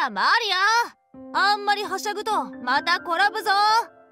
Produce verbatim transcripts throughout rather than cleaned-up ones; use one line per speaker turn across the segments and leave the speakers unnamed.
らマリア、あんまりはしゃぐとまた転ぶぞ。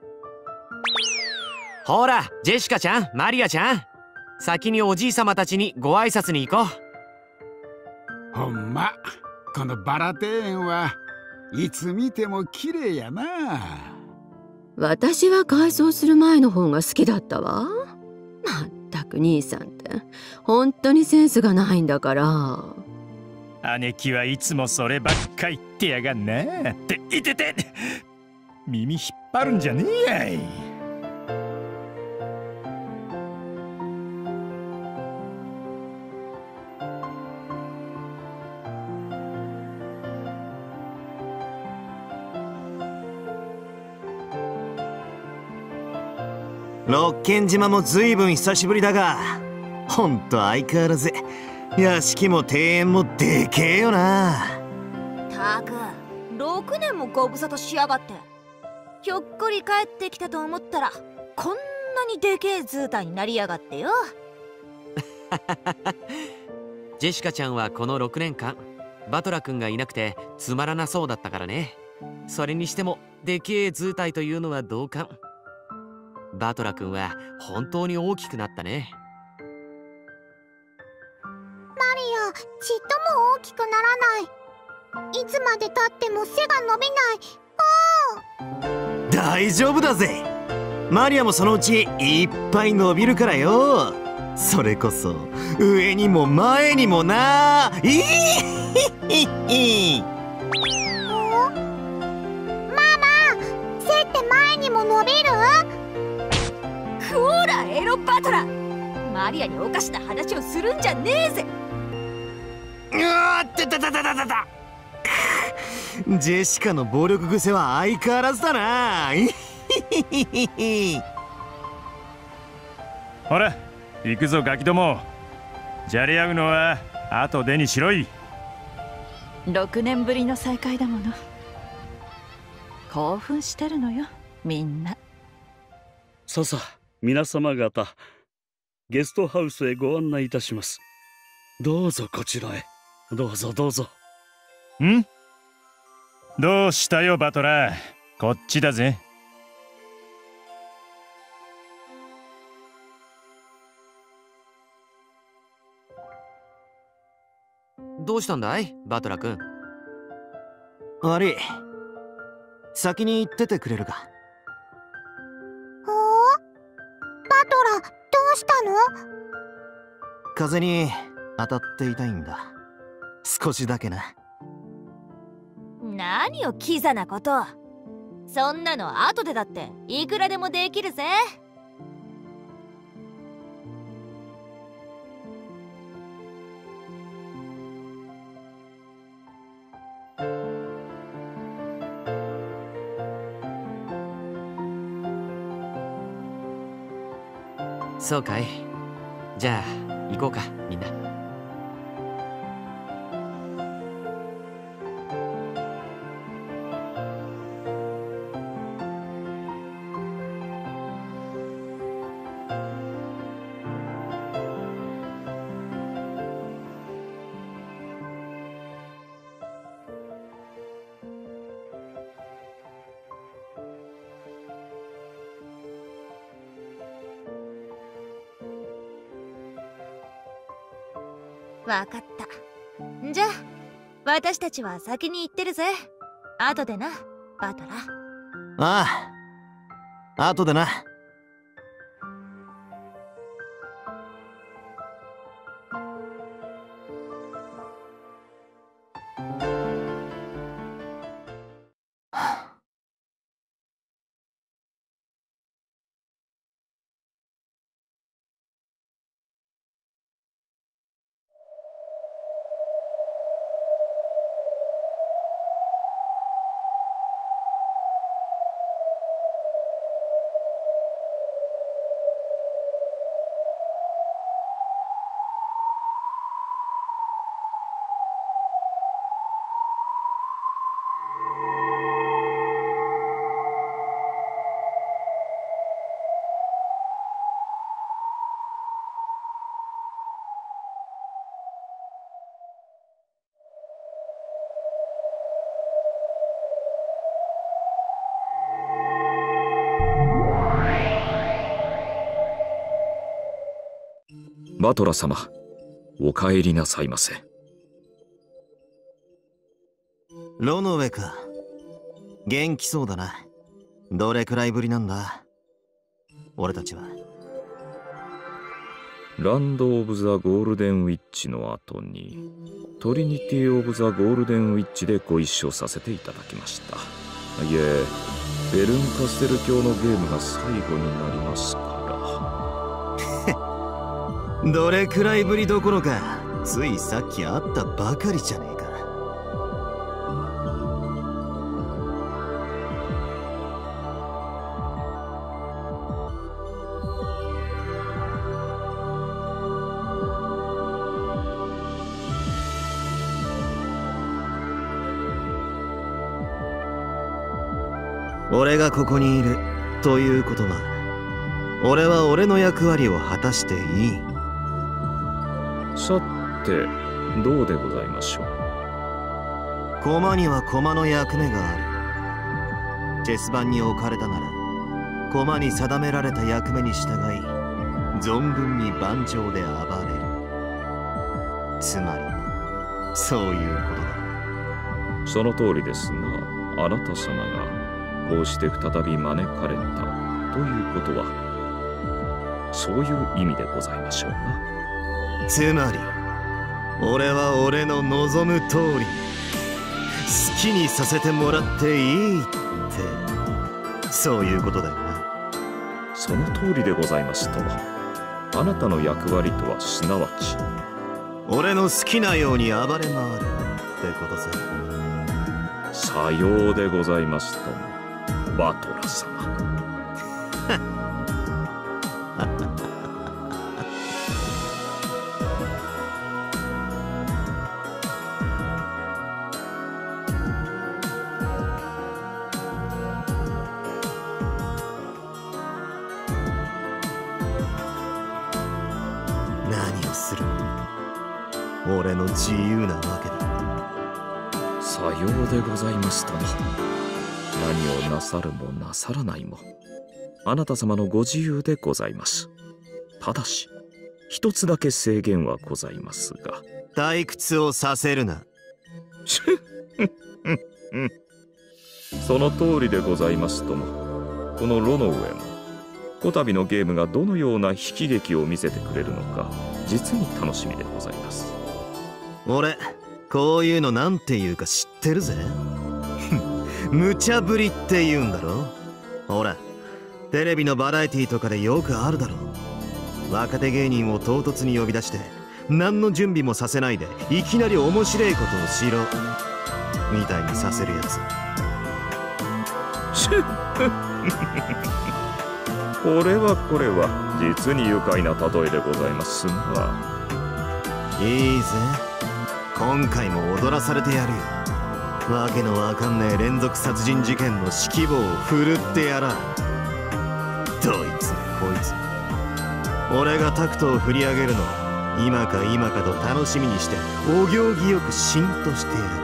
ほらジェシカちゃん、マリアちゃん、先におじいさまたちにご挨拶に行こ
う。ほんまこのバラ庭園はいつ見ても綺麗やな。
私は改装する前の方が好きだったわ。まったく兄さんって本当にセンスがないんだから。
姉貴はいつもそればっか言ってやがんなっていてて、耳引っ張るんじゃねえやい。
六軒島もずいぶん久しぶりだが、ほんと相変わらず屋敷も庭園もでけえよな。
たくろくねんもご無沙汰しやがって。ひょっこり帰ってきたと思ったらこんなにでけえ図体になりやがってよ。
ジェシカちゃんはこのろくねんかんバトラ君がいなくてつまらなそうだったからね。それにしてもでけえ図体というのは同感。バトラ君は本当に大きくなったね。
マリア、ちっとも大きくならない。いつまでたっても背が伸びない。
大丈夫だぜ。マリアもそのうちいっぱい伸びるからよ。それこそ上にも前にもな。いい
ママ、背って前にも伸びる？
ほらエロバトラ、マリアにおかしな話をするんじゃねえぜ。
うわーってたたたたたた。ジェシカの暴力癖は相変わらずだな。
ほら行くぞガキども。じゃれ合うのは後でにしろい。
ろくねんぶりの再会だもの。興奮してるのよみんな。
ささ皆様方、ゲストハウスへご案内いたします。どうぞこちらへ。どうぞどうぞ。
ん？どうしたよバトラー、こっちだぜ。
どうしたんだいバトラ君。
悪い、先に行っててくれるか。
おお、バトラ、どうしたの？
風に当たっていたいんだ、少しだけな。
何をキザなこと。そんなの後でだっていくらでもできるぜ。
そうかい。じゃあ行こうかみんな。
わかった。じゃあ私たちは先に行ってるぜ。後でなバトラ。
ああ、後でな。
バトラ様、お帰りなさいませ。
ロノウェか。元気そうだな。どれくらいぶりなんだ、俺たちは。
ランド・オブ・ザ・ゴールデン・ウィッチの後にトリニティ・オブ・ザ・ゴールデン・ウィッチでご一緒させていただきました。いえ、ベルンカステル教のゲームが最後になりますから。
どれくらいぶりどころか、ついさっき会ったばかりじゃねえか。俺がここにいるということは、俺は俺の役割を果たしていい。
さて、どうでございましょう。
駒には駒の役目がある。チェス盤に置かれたなら、駒に定められた役目に従い、存分に盤上で暴れる。つまり、そういうことだ。
その通りですが、あなた様がこうして再び招かれたということは、そういう意味でございましょうな。
つまり、俺は俺の望む通り好きにさせてもらっていいって、そういうことだよな。
その通りでございますとも、あなたの役割とはすなわち、
俺の好きなように暴れ回るってことさ。
さようでございますとも、バトラ様。
何をする？俺の自由なわけだ。
さようでございますとも、何をなさるもなさらないも、あなた様のご自由でございます。ただし、一つだけ制限はございますが。
退屈をさせるな。
その通りでございますとも、このロノウェも、こたびのゲームがどのような悲喜劇を見せてくれるのか、実に楽しみでございます。
俺、こういうのなんて言うか知ってるぜ。無茶ぶりって言うんだろ。ほら、テレビのバラエティとかでよくあるだろ。若手芸人を唐突に呼び出して、何の準備もさせないでいきなり面白いことをしろみたいにさせるやつ。
これはこれは実に愉快な例えでございますが。
いいぜ、今回も踊らされてやるよ。わけのわかんねえ連続殺人事件の指揮棒を振るってやら。どいつもこいつも俺がタクトを振り上げるのを今か今かと楽しみにして、お行儀よくしんとしてやる。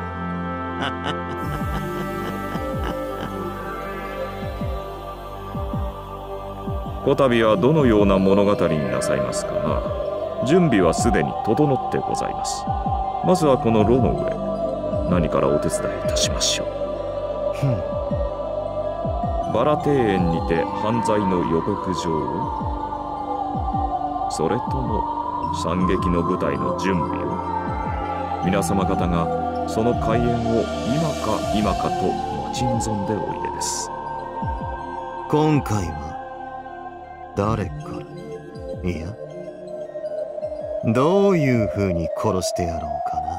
こたびはどのような物語になさいますかな。準備はすでに整ってございます。まずはこのロノウェ、何からお手伝いいたしましょう。バラ庭園にて犯罪の予告状を、それとも惨劇の舞台の準備を、皆様方がその開演を今か今かと待ち望んでおいでです。
今回は誰から、いやどういう風に殺してやろうかな。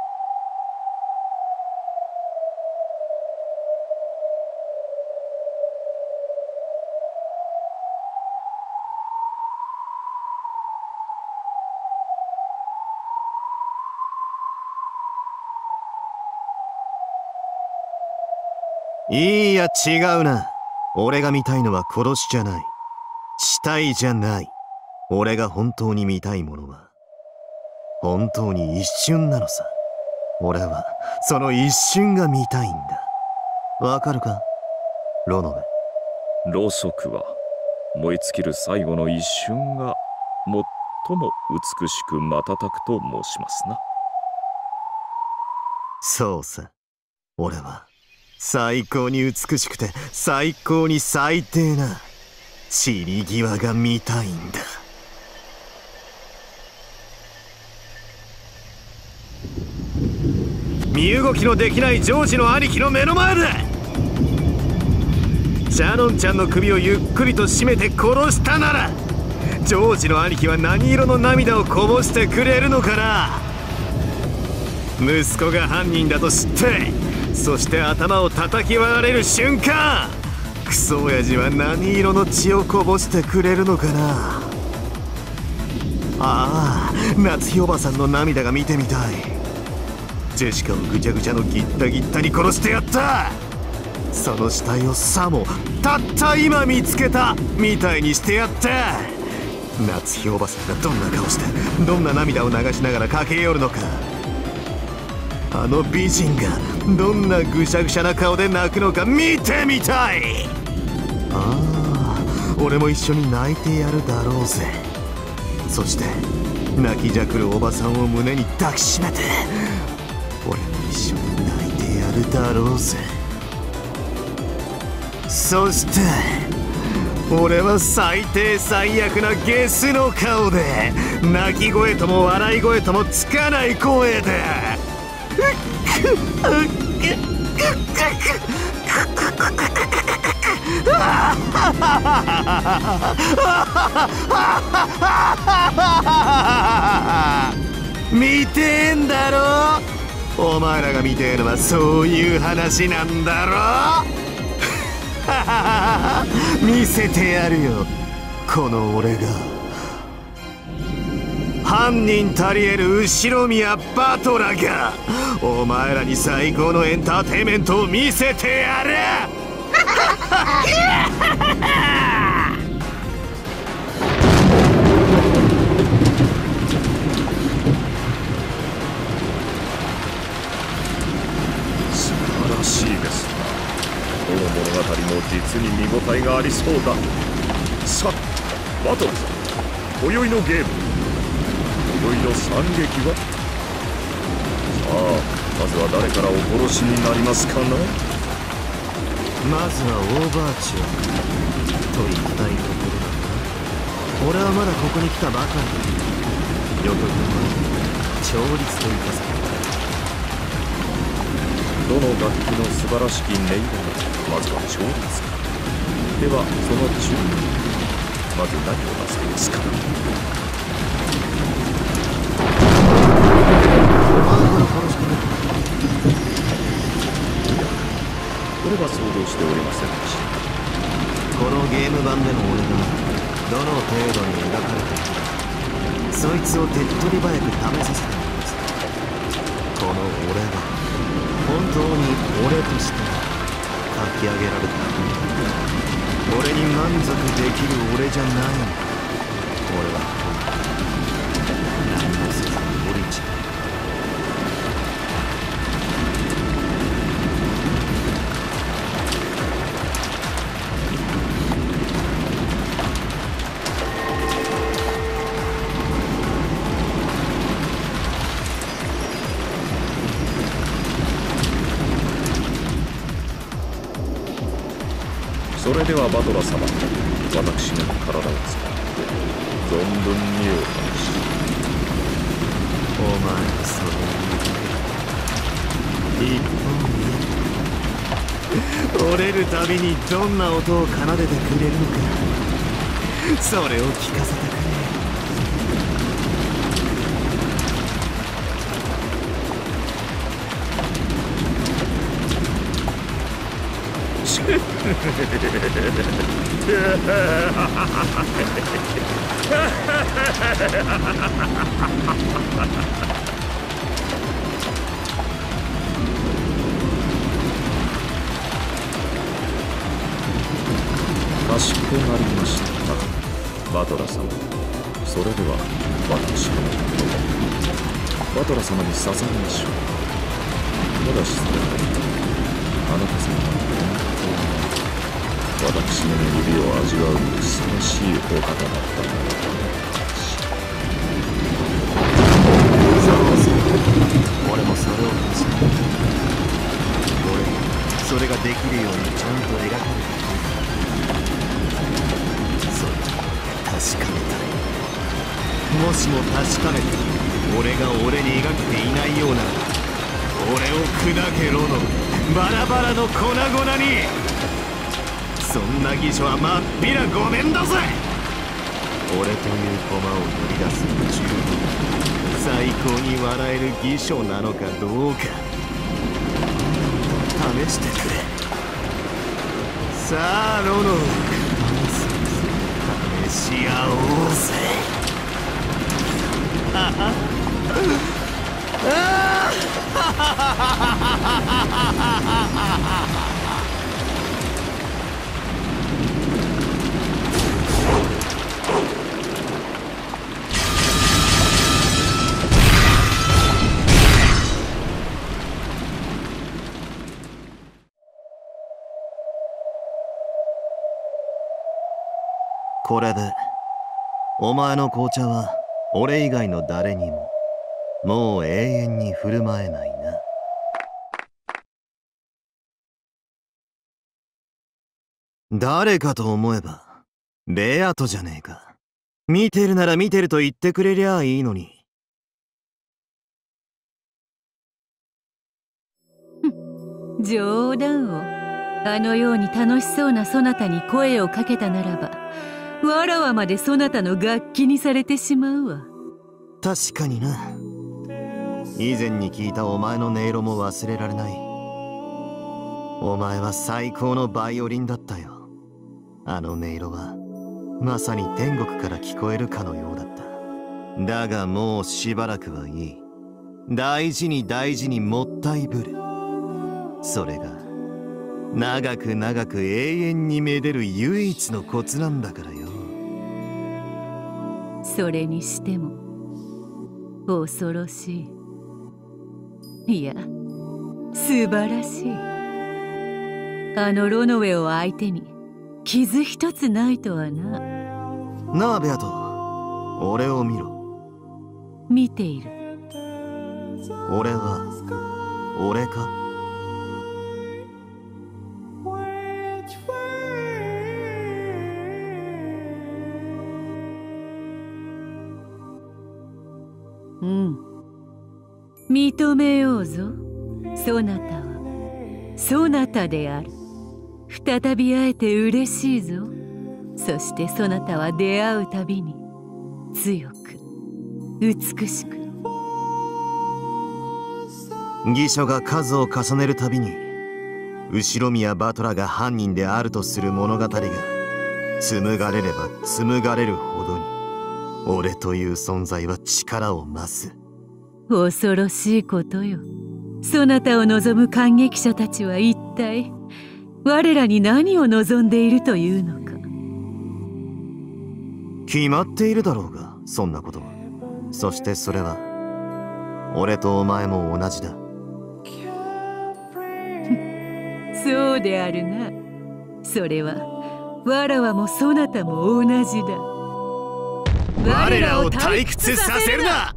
いいや違うな。俺が見たいのは殺しじゃない、死体じゃない。俺が本当に見たいものは本当に一瞬なのさ。俺はその一瞬が見たいんだ。わかるか、ロノベ。
ろうそくは燃え尽きる最後の一瞬が最も美しく瞬くと申しますな。
そうさ、俺は最高に美しくて最高に最低な散り際が見たいんだ。身動きのできないジョージの兄貴の目の前でシャノンちゃんの首をゆっくりと絞めて殺したなら、ジョージの兄貴は何色の涙をこぼしてくれるのかな。息子が犯人だと知って、そして頭を叩き割られる瞬間、クソ親父は何色の血をこぼしてくれるのかな。ああ、夏日おばさんの涙が見てみたい。ジェシカをぐちゃぐちゃのギッタギッタに殺してやった。その死体をさもたった今見つけたみたいにしてやった。夏日おばさんがどんな顔してどんな涙を流しながら駆け寄るのか、あの美人がどんなぐしゃぐしゃな顔で泣くのか見てみたい。ああ、俺も一緒に泣いてやるだろうぜ。そして泣きじゃくるおばさんを胸に抱きしめて、俺も一緒に泣いてやるだろうぜ。そして俺は最低最悪なゲスの顔で、泣き声とも笑い声ともつかない声で見てえんだろ。お前らが見てえのはそういう話なんだろ。見せてやるよ、この俺が。犯人たり得る後宮バトラがお前らに最高のエンターテイメントを見せてやる。
素晴らしいですな。どの物語も実に見応えがありそうだ。さあバトル、今宵のゲーム、今宵の惨劇は。さあまずは誰からお殺しになりますかな。
まずはオーバーチュアと言いたいところだが、俺はまだここに来たばかりだ。よく言う調律といたされた。
どの楽器の素晴らしき音色がまずは調律か。ではその順にまず何をなさいますか。これは想像しておりませんでした。
このゲーム版での俺がどの程度に描かれているか、そいつを手っ取り早く試させてもらいます。この俺が本当に俺として書き上げられた俺に満足できる俺じゃないんだ。俺は何もせずに降りちゃう。
それではバトラ様、私の体を使って存分にお試し。
お前はそれに一本折れるたびにどんな音を奏でてくれるのか、それを聞かせてくれ。
かしこまりました。バトラ様、それでは私のバトラ様に捧げましょう。ただしそれはあなた様は私の指を味わうにふさわしいお方だったのだし。
ろうとした俺にそれができるようにちゃんと描かれている。それ確かめたい。もしも確かめて俺が俺に描けていないようなら俺を砕けろのバラバラの粉々に。そんな偽書はまっぴらごめんだぜ。俺という駒を取り出すに十分最高に笑える偽書なのかどうか試してくれ。さあロノウ、試し合おうぜ。ははあこれでお前の紅茶は俺以外の誰にももう永遠に振る舞えないな。誰かと思えばベアトじゃねえか。見てるなら見てると言ってくれりゃいいのに。
冗談を。あのように楽しそうなそなたに声をかけたならばわらわまでそなたの楽器にされてしまうわ。
確かにな。以前に聞いたお前の音色も忘れられない。お前は最高のバイオリンだったよ。あの音色はまさに天国から聞こえるかのようだった。だがもうしばらくはいい。大事に大事にもったいぶる。それが長く長く永遠にめでる唯一のコツなんだからよ。
それにしても恐ろしい。いや素晴らしい。あのロノウェを相手に傷一つないとはな。
なあベアト、俺を見ろ。
見ている。
俺は俺か？
うん、認めようぞ。そなたはそなたである。再び会えて嬉しいぞ。そしてそなたは出会うたびに強く美しく。
偽書が数を重ねるたびに後宮バトラが犯人であるとする物語が紡がれれば紡がれるほどに俺という存在は力を増す。
恐ろしいことよ。そなたを望む感激者たちは一体我らに何を望んでいるというのか。
決まっているだろうが、そんなことは。そしてそれは俺とお前も同じだ。
そうであるな。それはわらわもそなたも同じだ。
我らを退屈させるな。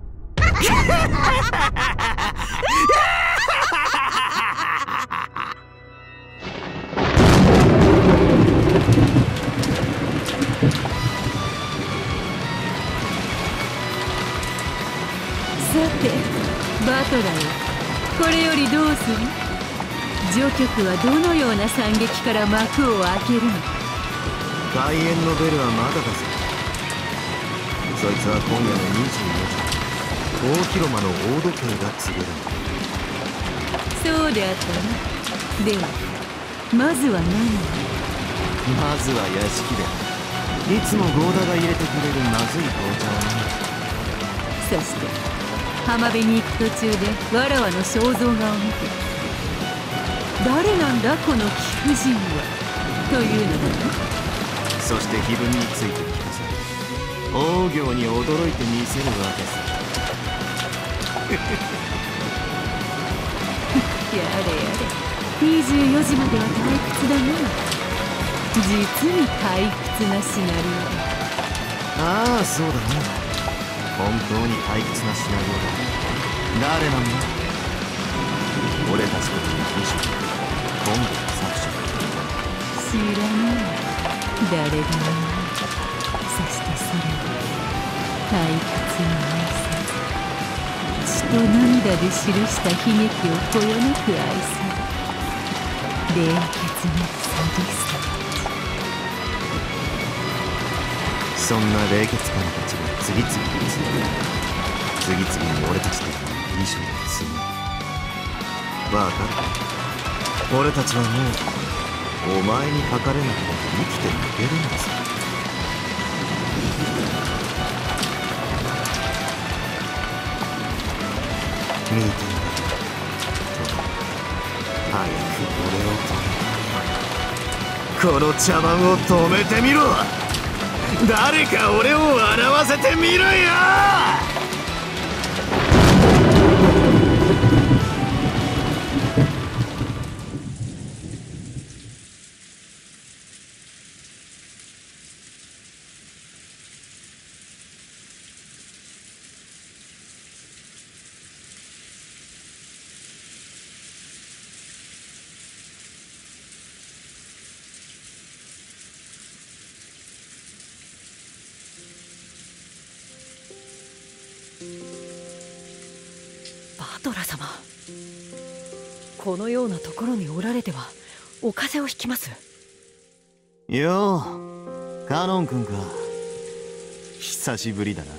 さてバトラー、これよりどうする？序曲はどのような惨劇から幕を開けるの？
開演のベルはまだだぞ。そいつは今夜のにじゅうよじ大広間の大時計が告げる。
そうであったな。ではまずは何を？
まずは屋敷でいつもゴーダが入れてくれるまずい紅茶をね。
そして浜辺に行く途中でわらわの肖像画を見て、誰なんだこの貴婦人はというのだな。
そして碑文について聞かせ王行に驚いてみせるわけさ。
やれやれ、にじゅうよじまでは退屈だな。実に退屈なシナリオ。
ああ、そうだね。本当に退屈なシナリオだ。誰なんだ？ 俺たちとのミッション今度の作者。
知らない。誰でもない。そしてそれは退屈な愛さ、血と涙で記した悲劇をこよなく愛され、冷血なサディストたち。
そんな冷血漢たちが次々について次々に俺たちとの遺書を積む。わかる。俺たちはもうお前にかかれなくて生きていけるんだぞ。見てんだよ。早く俺を止め、この茶番を止めてみろ。誰か俺を笑わせてみろよ。
バトラ様、このようなところにおられてはお風邪をひきます。
よう、カノン君か。久しぶりだな。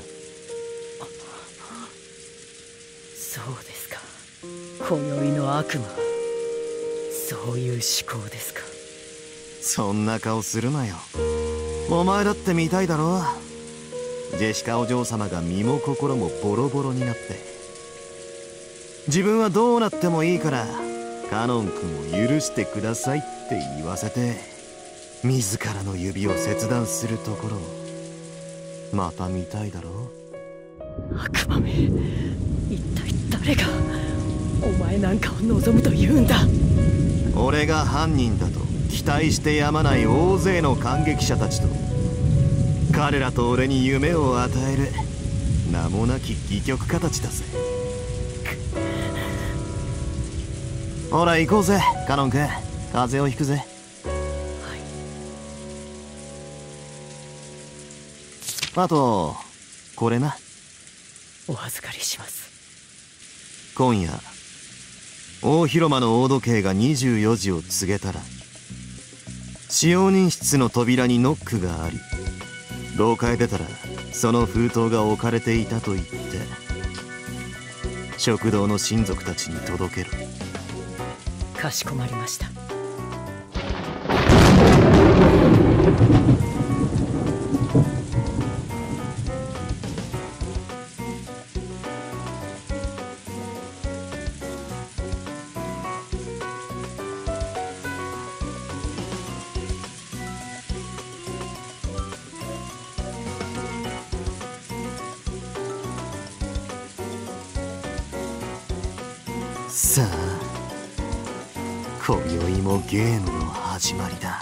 そうですか。今宵の悪魔、そういう思考ですか。
そんな顔するなよ。お前だって見たいだろ。ジェシカお嬢様が身も心もボロボロになって、自分はどうなってもいいからカノン君を許してくださいって言わせて、自らの指を切断するところをまた見たいだろ。
悪魔め、一体誰がお前なんかを望むと言うんだ。
俺が犯人だと期待してやまない大勢の感激者たちと、彼らと俺に夢を与える名もなき戯曲家たちだぜ。ほら行こうぜカノン君、風邪をひくぜ。はい。あとこれな。
お預かりします。
今夜大広間の大時計がにじゅうよじを告げたら、使用人室の扉にノックがあり、廊下へ出たらその封筒が置かれていたと言って食堂の親族たちに届ける。
かしこまりました。
さあ今宵もゲームの始まりだ。